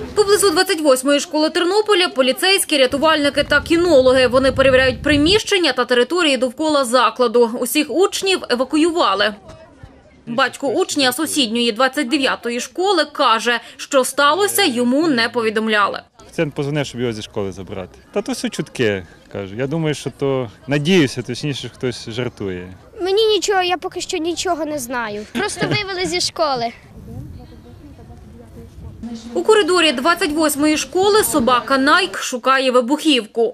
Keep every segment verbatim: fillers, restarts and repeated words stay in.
Поблизу двадцять восьмої школи Тернополя поліцейські, рятувальники та кінологи. Вони перевіряють приміщення та території довкола закладу. Усіх учнів евакуювали. Батько учня сусідньої двадцять дев'ятої школи каже, що сталося, йому не повідомляли. Це позвонив, щоб його зі школи забрати. Та то все чутки, кажу. Я думаю, що то, надіюся, точніше, хтось жартує. Мені нічого, я поки що нічого не знаю. Просто вивели зі школи. У коридорі двадцять восьмої школи собака Найк шукає вибухівку.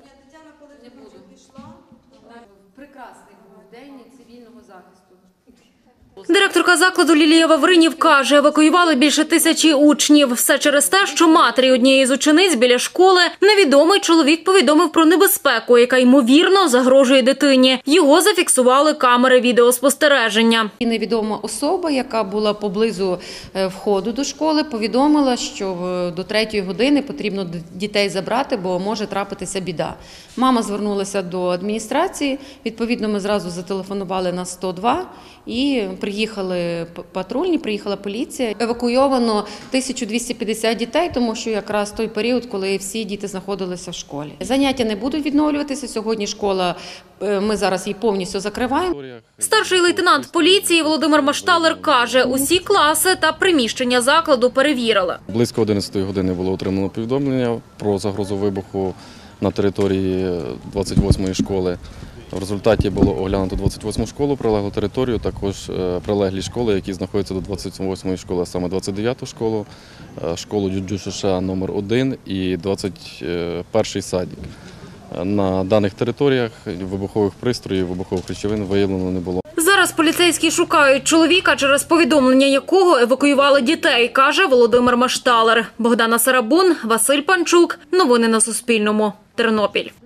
Директорка закладу Лілія Вавринів каже, евакуювали більше тисячі учнів. Все через те, що матері однієї з учениць біля школи невідомий чоловік повідомив про небезпеку, яка ймовірно загрожує дитині. Його зафіксували камери відеоспостереження. Невідома особа, яка була поблизу входу до школи, повідомила, що до третьої години потрібно дітей забрати, бо може трапитися біда. Мама звернулася до адміністрації, відповідно ми зразу зателефонували на сто два і приїхали патрульні, приїхала поліція. Евакуйовано тисячу двісті п'ятдесят дітей, тому що якраз той період, коли всі діти знаходилися в школі. Заняття не будуть відновлюватися. Сьогодні школа, ми зараз її повністю закриваємо. Старший лейтенант поліції Володимир Машталер каже, усі класи та приміщення закладу перевірили. Близько одинадцятої години було отримано повідомлення про загрозу вибуху на території двадцять восьмої школи. В результаті було оглянуто двадцять восьму школу, прилеглу територію, також прилеглі школи, які знаходяться до двадцять восьмої школи, а саме двадцять дев'яту школу, школу ДЮСШ номер один і двадцять перший садик. На даних територіях вибухових пристроїв, вибухових речовин виявлено не було. Зараз поліцейські шукають чоловіка, через повідомлення якого евакуювали дітей, каже Володимир Машталер. Богдана Сарабун, Василь Панчук. Новини на Суспільному. Тернопіль.